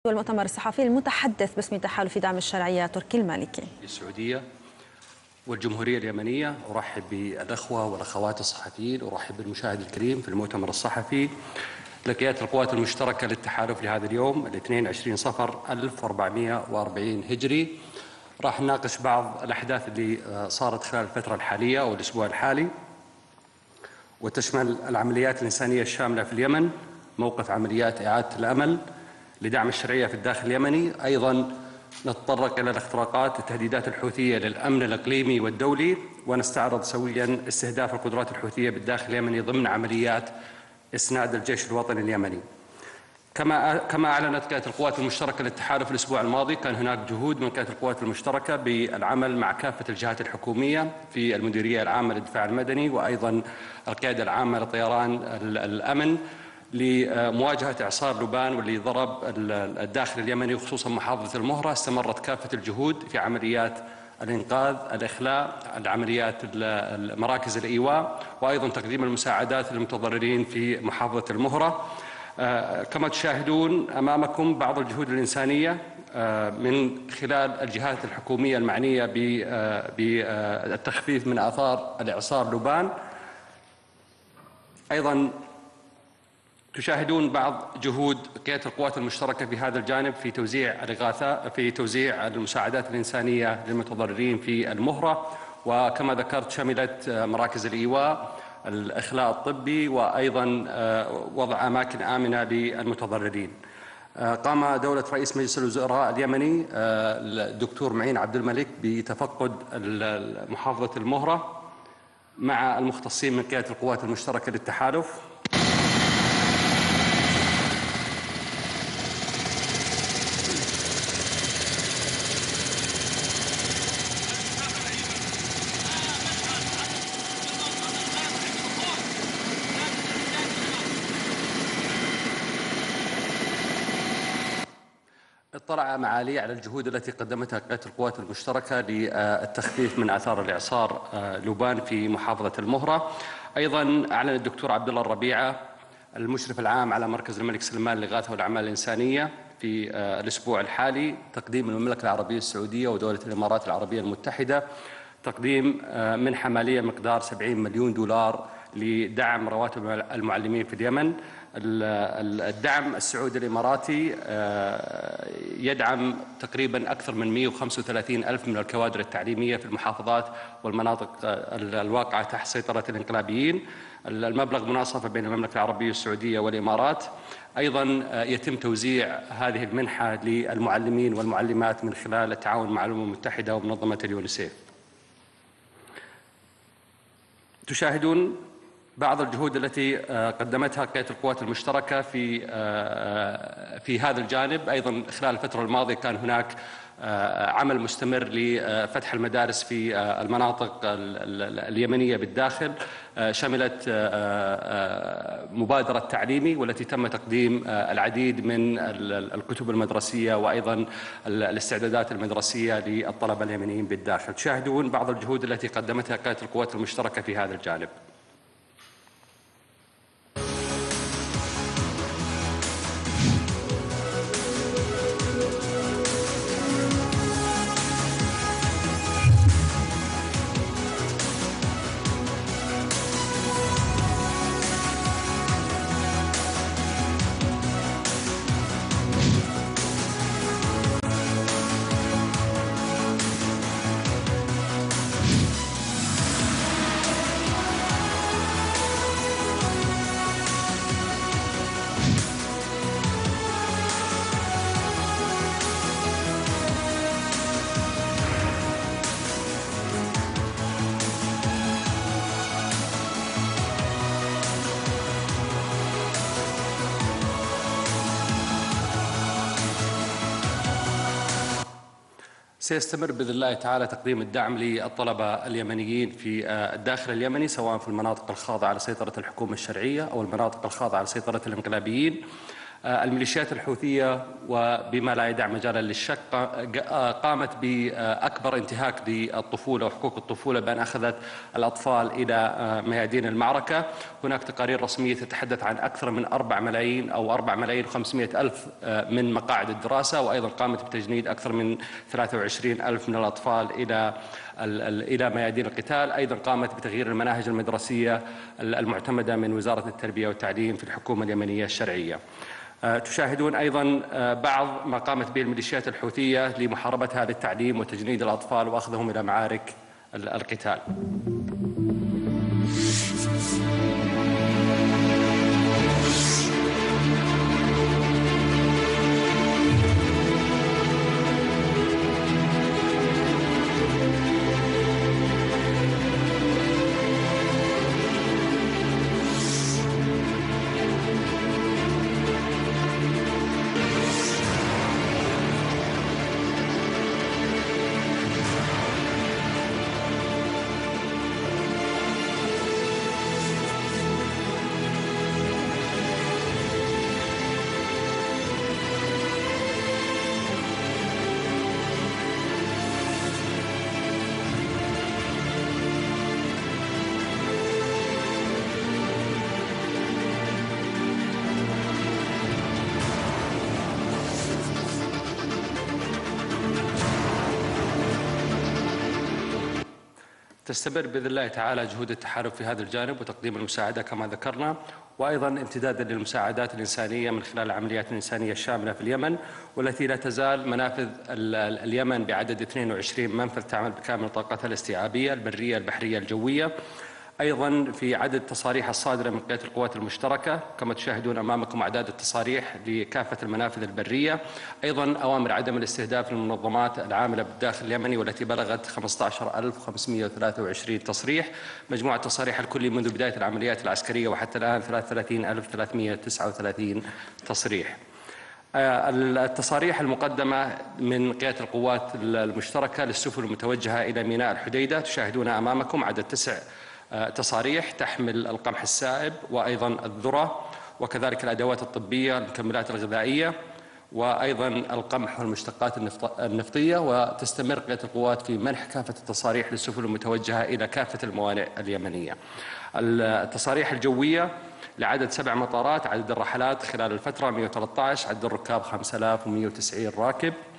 والمؤتمر الصحفي المتحدث باسم تحالف دعم الشرعية تركي المالكي. السعودية والجمهورية اليمنية، أرحب بالأخوة والأخوات الصحفيين، أرحب بالمشاهد الكريم في المؤتمر الصحفي لقيادة القوات المشتركة للتحالف لهذا اليوم الاثنين 20 صفر 1440 هجري. راح نناقش بعض الأحداث اللي صارت خلال الفترة الحالية أو الأسبوع الحالي، وتشمل العمليات الإنسانية الشاملة في اليمن، موقف عمليات إعادة الأمل لدعم الشرعية في الداخل اليمني. أيضا نتطرق إلى الاختراقات التهديدات الحوثية للأمن الإقليمي والدولي، ونستعرض سويا استهداف القدرات الحوثية بالداخل اليمني ضمن عمليات إسناد الجيش الوطني اليمني. كما أعلنت قيادة القوات المشتركة للتحالف الأسبوع الماضي، كان هناك جهود من قيادة القوات المشتركة بالعمل مع كافة الجهات الحكومية في المديرية العامة للدفاع المدني وأيضا القيادة العامة لطيران الأمن لمواجهة إعصار لبان واللي ضرب الداخل اليمني وخصوصا محافظة المهرة. استمرت كافة الجهود في عمليات الإنقاذ، الإخلاء، العمليات مراكز الإيواء، وأيضا تقديم المساعدات للمتضررين في محافظة المهرة. كما تشاهدون أمامكم بعض الجهود الإنسانية من خلال الجهات الحكومية المعنية بالتخفيف من آثار الإعصار لبان. أيضا تشاهدون بعض جهود قيادة القوات المشتركة في هذا الجانب في توزيع الإغاثة، في توزيع المساعدات الإنسانية للمتضررين في المهرة، وكما ذكرت شملت مراكز الإيواء، الإخلاء الطبي، وأيضا وضع أماكن آمنة للمتضررين. قام دولة رئيس مجلس الوزراء اليمني الدكتور معين عبد الملك بتفقد محافظة المهرة مع المختصين من قيادة القوات المشتركة للتحالف. اطلع معالي على الجهود التي قدمتها قيادة القوات المشتركة للتخفيف من آثار الإعصار لبان في محافظة المهرة. أيضا أعلن الدكتور عبد الله الربيعة المشرف العام على مركز الملك سلمان للإغاثة والأعمال الإنسانية في الأسبوع الحالي تقديم المملكة العربية السعودية ودولة الإمارات العربية المتحدة تقديم منحة مالية مقدار 70 مليون دولار لدعم رواتب المعلمين في اليمن. الدعم السعودي الإماراتي يدعم تقريبا أكثر من 135 ألف من الكوادر التعليمية في المحافظات والمناطق الواقعة تحت سيطرة الإنقلابيين. المبلغ مناصفة بين المملكة العربية السعودية والإمارات. أيضا يتم توزيع هذه المنحة للمعلمين والمعلمات من خلال التعاون مع الأمم المتحدة ومنظمة اليونيسيف. تشاهدون بعض الجهود التي قدمتها قيادة القوات المشتركة في هذا الجانب. أيضا خلال الفترة الماضية كان هناك عمل مستمر لفتح المدارس في المناطق اليمنية بالداخل، شملت مبادرة تعليمي والتي تم تقديم العديد من الكتب المدرسية وأيضا الاستعدادات المدرسية للطلبة اليمنيين بالداخل. تشاهدون بعض الجهود التي قدمتها قيادة القوات المشتركة في هذا الجانب. سيستمر بإذن الله تعالى تقديم الدعم للطلبة اليمنيين في الداخل اليمني، سواء في المناطق الخاضعة لسيطرة الحكومة الشرعية أو المناطق الخاضعة لسيطرة الانقلابيين. الميليشيات الحوثية وبما لا يدع مجالا للشك قامت بأكبر انتهاك للطفولة وحقوق الطفولة بأن أخذت الأطفال إلى ميادين المعركة. هناك تقارير رسمية تتحدث عن أكثر من 4 ملايين أو 4,500,000 من مقاعد الدراسة، وأيضا قامت بتجنيد أكثر من 23,000 من الأطفال إلى ميادين القتال. أيضا قامت بتغيير المناهج المدرسية المعتمدة من وزارة التربية والتعليم في الحكومة اليمنية الشرعية. تشاهدون أيضا بعض ما قامت به الميليشيات الحوثية لمحاربتها للتعليم وتجنيد الأطفال وأخذهم إلى معارك القتال. تستمر بإذن الله تعالى جهود التحالف في هذا الجانب وتقديم المساعدة كما ذكرنا، وأيضا امتدادا للمساعدات الإنسانية من خلال العمليات الإنسانية الشاملة في اليمن، والتي لا تزال منافذ اليمن بعدد 22 منفذ تعمل بكامل طاقتها الاستيعابية البرية البحرية الجوية. أيضا في عدد تصاريح الصادرة من قيادة القوات المشتركة، كما تشاهدون أمامكم أعداد التصاريح لكافة المنافذ البرية. أيضا أوامر عدم الاستهداف للمنظمات العاملة بالداخل اليمني والتي بلغت 15,523 تصريح. مجموع التصاريح الكلي منذ بداية العمليات العسكرية وحتى الآن 33,339 تصريح. التصاريح المقدمة من قيادة القوات المشتركة للسفن المتوجهة إلى ميناء الحديدة تشاهدون أمامكم عدد 9 تصاريح تحمل القمح السائب وأيضا الذرة وكذلك الأدوات الطبية المكملات الغذائية وأيضا القمح والمشتقات النفطية. وتستمر قيادة القوات في منح كافة التصاريح للسفن المتوجهة إلى كافة الموانئ اليمنية. التصاريح الجوية لعدد 7 مطارات، عدد الرحلات خلال الفترة 113، عدد الركاب 5190 راكب.